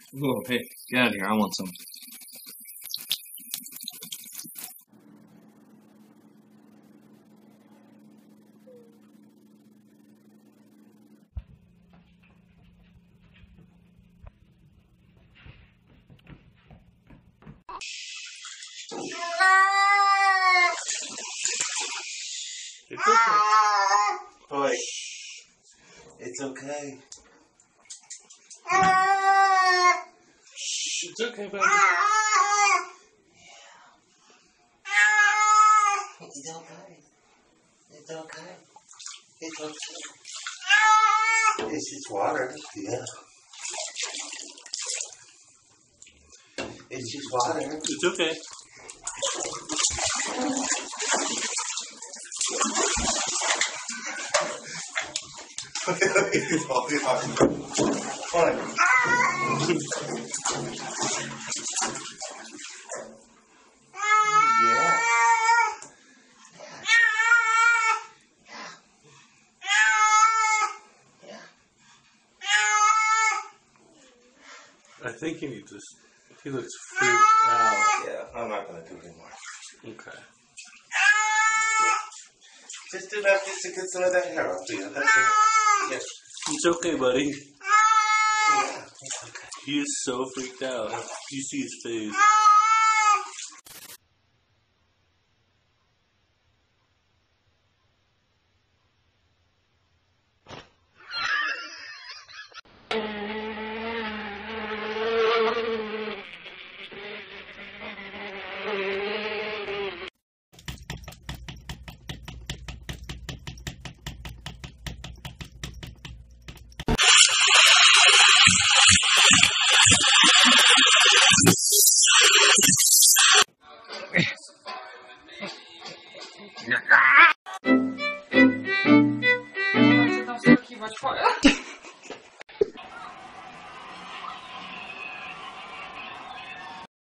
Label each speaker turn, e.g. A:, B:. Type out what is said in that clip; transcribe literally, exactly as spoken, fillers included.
A: Whoa, hey, get out of here. I want some.
B: It's okay. Boy, it's okay. It's okay, baby. It's okay. It's okay. It's okay. It's just water. Yeah. It's just water.
C: It's okay.
B: It's all fine. Yeah.
C: I think he needs to. He looks freaked out.
B: Yeah, I'm not going to do it anymore.
C: Okay.
B: Just do that just to get some of that hair off you. That's it. Yes.
C: It's okay, buddy.
B: Yeah.
C: He is so freaked out. You see his face.